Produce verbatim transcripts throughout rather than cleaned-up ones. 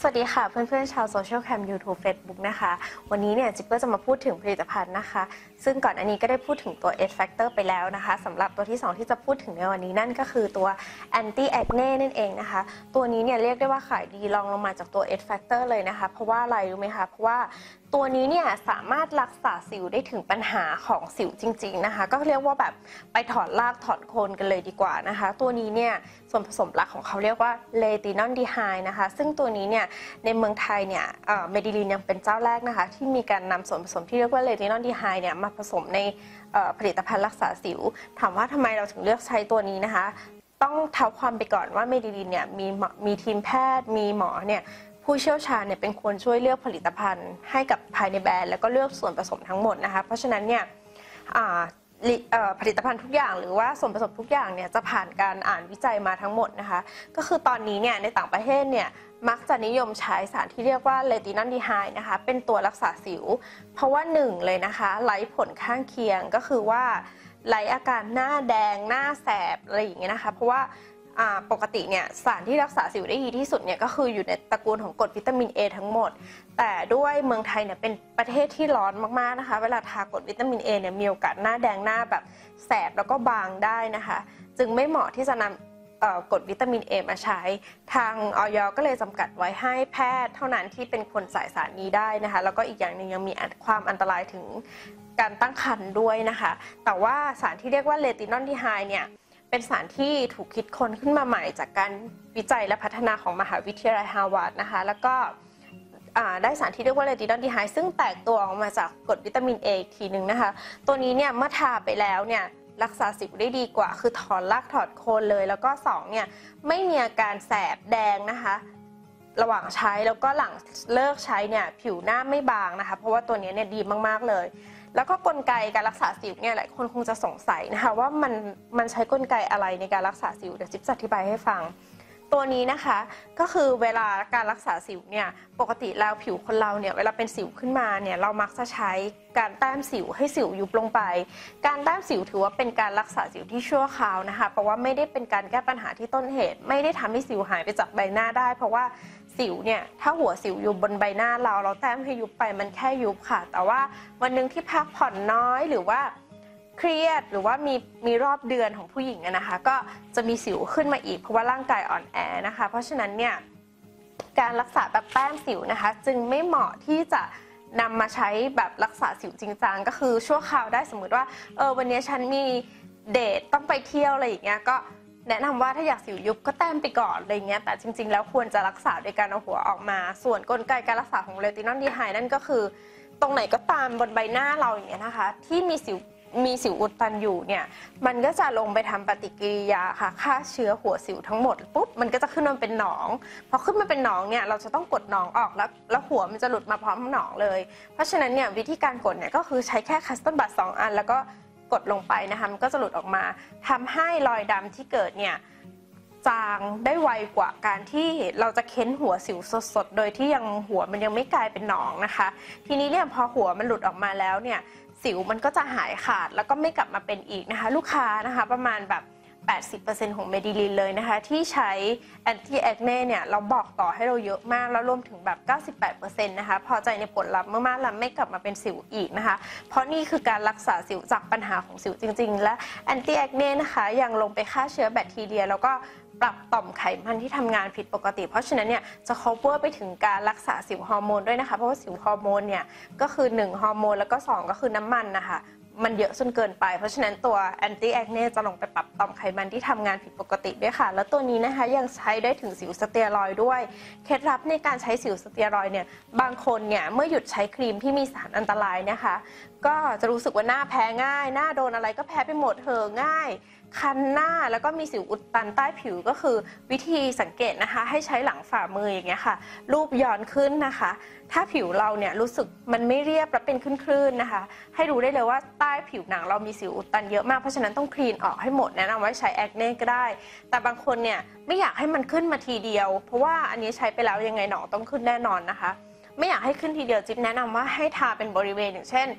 สวัสดีค่ะเพื่อนๆชาวโซเชียลแคม YouTube Facebook นะคะวันนี้เนี่ยจิ๊บก็จะมาพูดถึงผลิตภัณฑ์นะคะซึ่งก่อนอันนี้ก็ได้พูดถึงตัว Edge Factor ไปแล้วนะคะสำหรับตัวที่สองที่จะพูดถึงในวันนี้นั่นก็คือตัว Anti Acne นั่นเองนะคะตัวนี้เนี่ยเรียกได้ว่าขายดีรองลงมาจากตัว Edge Factor เลยนะคะเพราะว่าอะไรรู้ไหมคะเพราะว่าตัวนี้เนี่ยสามารถรักษาสิวได้ถึงปัญหาของสิวจริงๆนะคะก็เรียกว่าแบบไปถอนรากถอนโคนกันเลยดีกว่านะคะตัวนี้เนี่ยส่วนผสมหลักของเขาเรียกว่าเลตินอลดีไฮด์นะคะซึ่งตัวนี้เนี่ยในเมืองไทยเนี่ยเมดิลินยังเป็นเจ้าแรกนะคะที่มีการนำส่วนผสมที่เรียกว่าเลตินอลดีไฮด์เนี่ยมาผสมในผลิตภัณฑ์รักษาสิวถามว่าทำไมเราถึงเลือกใช้ตัวนี้นะคะต้องเท้าความไปก่อนว่าเมดิลินเนี่ยมีมีทีมแพทย์มีหมอเนี่ยผู้เชี่ยวชาญเนี่ยเป็นคนช่วยเลือกผลิตภัณฑ์ให้กับภายในแบรนด์แล้วก็เลือกส่วนผสมทั้งหมดนะคะเพราะฉะนั้นเนี่ยผลิตภัณฑ์ทุกอย่างหรือว่าส่วนผสมทุกอย่างเนี่ยจะผ่านการอ่านวิจัยมาทั้งหมดนะคะก็คือตอนนี้เนี่ยในต่างประเทศเนี่ยมักจะนิยมใช้สารที่เรียกว่าเลตินอลดีไฮด์นะคะเป็นตัวรักษาสิวเพราะว่าหนึ่งเลยนะคะไร้ผลข้างเคียงก็คือว่าไร้อาการหน้าแดงหน้าแสบอะไรอย่างเงี้ยนะคะเพราะว่าปกติเนี่ยสารที่รักษาสิวได้ดีที่สุดเนี่ยก็คืออยู่ในตระกูลของกรดวิตามิน A ทั้งหมดแต่ด้วยเมืองไทยเนี่ยเป็นประเทศที่ร้อนมากๆนะคะเวลาทากรดวิตามิน A เนี่ยมีโอกาสหน้าแดงหน้าแบบแสบแล้วก็บางได้นะคะจึงไม่เหมาะที่จะนำกรดวิตามิน A มาใช้ทางอย.ก็เลยจำกัดไว้ให้แพทย์เท่านั้นที่เป็นคนใส่สารนี้ได้นะคะแล้วก็อีกอย่างหนึ่งยังมีความอันตรายถึงการตั้งครรภ์ด้วยนะคะแต่ว่าสารที่เรียกว่าเลตินอลดีไฮด์เนี่ยเป็นสารที่ถูกคิดค้นขึ้นมาใหม่จากการวิจัยและพัฒนาของมหาวิทยาลัยฮาร์วาร์ดนะคะแล้วก็ได้สารที่เรียกว่าเลตินอลดีไฮด์ซึ่งแตกตัวออกมาจากกรดวิตามิน A อีกทีหนึ่งนะคะตัวนี้เนี่ยเมื่อทาไปแล้วเนี่ยรักษาสิวได้ดีกว่าคือถอนรากถอนโคนเลยแล้วก็สองเนี่ยไม่มีอาการแสบแดงนะคะระหว่างใช้แล้วก็หลังเลิกใช้เนี่ยผิวหน้าไม่บางนะคะเพราะว่าตัวนี้เนี่ยดีมากๆเลยแล้วก็กลไกการรักษาสิวเนี่ยหลายคนคงจะสงสัยนะคะว่ามันมันใช้กลไกอะไรในการรักษาสิวเดี๋ยวจิ๊บจะอธิบายให้ฟังตัวนี้นะคะก็คือเวลาการรักษาสิวเนี่ยปกติแล้วผิวคนเราเนี่ยเวลาเป็นสิวขึ้นมาเนี่ยเรามักจะใช้การแต้มสิวให้สิวยุบลงไปการแต้มสิวถือว่าเป็นการรักษาสิวที่ชั่วคราวนะคะเพราะว่าไม่ได้เป็นการแก้ปัญหาที่ต้นเหตุไม่ได้ทำให้สิวหายไปจากใบหน้าได้เพราะว่าสิวเนี่ยถ้าหัวสิวอยู่บนใบหน้าเราเราแต้มให้ยุบไปมันแค่ยุบค่ะแต่ว่าวันนึงที่พักผ่อนน้อยหรือว่าเครียดหรือว่ามีมีรอบเดือนของผู้หญิงนะคะก็จะมีสิวขึ้นมาอีกเพราะว่าร่างกายอ่อนแอนะคะเพราะฉะนั้นเนี่ยการรักษาแบบแต้มสิวนะคะจึงไม่เหมาะที่จะนำมาใช้แบบรักษาสิวจริงจังก็คือชั่วคราวได้สมมุติว่าเออวันนี้ฉันมีเดทต้องไปเที่ยวอะไรอย่างเงี้ยก็แนะนำว่าถ้าอยากสิวยุบก็แต้มไปก่อนอะไรเงี้ยแต่จริงๆแล้วควรจะรักษาโดยการเอาหัวออกมาส่วนกลไกการรักษาของเลตินอลดีไฮด์นั่นก็คือตรงไหนก็ตามบนใบหน้าเราอย่างเงี้ยนะคะที่มีสิวมีสิวอุดตันอยู่เนี่ยมันก็จะลงไปทำปฏิกิริยาค่ะฆ่าเชื้อหัวสิวทั้งหมดปุ๊บมันก็จะขึ้นมาเป็นหนองพอขึ้นมาเป็นหนองเนี่ยเราจะต้องกดหนองออกแล้วแล้วหัวมันจะหลุดมาพร้อมหนองเลยเพราะฉะนั้นเนี่ยวิธีการกดเนี่ยก็คือใช้แค่คัสตอมบัตสองอันแล้วก็กดลงไปนะคะมันก็จะหลุดออกมาทำให้รอยดำที่เกิดเนี่ยจางได้ไวกว่าการที่เราจะเค้นหัวสิวสดๆโดยที่ยังหัวมันยังไม่กลายเป็นหนองนะคะทีนี้เนี่ยพอหัวมันหลุดออกมาแล้วเนี่ยสิวมันก็จะหายขาดแล้วก็ไม่กลับมาเป็นอีกนะคะลูกค้านะคะประมาณแบบ แปดสิบเปอร์เซ็นต์ ของเมดิลินเลยนะคะที่ใช้แอนตี้แอคเน่เนี่ยเราบอกต่อให้เราเยอะมากแล้วรวมถึงแบบ เก้าสิบแปดเปอร์เซ็นต์ นะคะพอใจในผลลัพธ์มากๆแล้วไม่กลับมาเป็นสิวอีกนะคะเพราะนี่คือการรักษาสิวจากปัญหาของสิวจริงๆและแอนตี้แอคเน่นะคะยังลงไปฆ่าเชื้อแบคทีเรียแล้วก็ปรับต่อมไขมันที่ทำงานผิดปกติเพราะฉะนั้นเนี่ยจะ cover ไปถึงการรักษาสิวฮอร์โมนด้วยนะคะเพราะว่าสิวฮอร์โมนเนี่ยก็คือหนึ่งฮอร์โมนแล้วก็สองก็คือน้ำมันนะคะมันเยอะจนเกินไปเพราะฉะนั้นตัวแอนตี้แอคเน่จะลงไปปรับต่อมไขมันที่ทำงานผิดปกติด้วยค่ะแล้วตัวนี้นะคะยังใช้ได้ถึงสิวสเตียรอยด์ด้วยเคล็ดลับในการใช้สิวสเตียรอยด์เนี่ยบางคนเนี่ยเมื่อหยุดใช้ครีมที่มีสารอันตรายนะคะก็จะรู้สึกว่าหน้าแพ้ง่ายหน้าโดนอะไรก็แพ้ไปหมดเห่อง่ายคันหน้าแล้วก็มีสิวอุดตันใต้ผิวก็คือวิธีสังเกตนะคะให้ใช้หลังฝ่ามืออย่างเงี้ยค่ะรูปย้อนขึ้นนะคะถ้าผิวเราเนี่ยรู้สึกมันไม่เรียบและเป็นคลื่นๆนะคะให้รู้ได้เลยว่าใต้ผิวหนังเรามีสิวอุดตันเยอะมากเพราะฉะนั้นต้องคลีนออกให้หมดแนะนำว่าใช้แอคเน่ก็ได้แต่บางคนเนี่ยไม่อยากให้มันขึ้นมาทีเดียวเพราะว่าอันนี้ใช้ไปแล้วยังไงหนองต้องขึ้นแน่นอนนะคะไม่อยากให้ขึ้นทีเดียวจิ๊บแนะนำว่าให้ทาเป็นบริเวณอย่างเช่น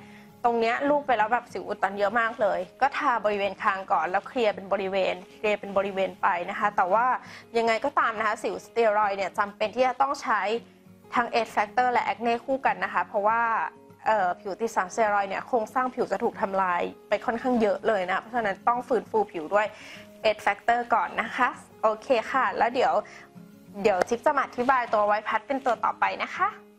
ตรงเนี้ยลูบไปแล้วแบบสิวอุดตันเยอะมากเลยก็ทาบริเวณคางก่อนแล้วเคลียร์เป็นบริเวณเคลียร์เป็นบริเวณไปนะคะแต่ว่ายังไงก็ตามนะคะสิวสเตียรอยด์เนี่ยจำเป็นที่จะต้องใช้ทั้ง เอจ Factor และ Acne คู่กันนะคะเพราะว่าผิวติดสารสเตียรอยด์เนี่ยโครงสร้างผิวจะถูกทำลายไปค่อนข้างเยอะเลยนะเพราะฉะนั้นต้องฟื้นฟูผิวด้วย เอจ Factor ก่อนนะคะโอเคค่ะแล้วเดี๋ยวเดี๋ยวจิ๊บจะมาอธิบายตัวไวท์พัดเป็นตัวต่อไปนะคะ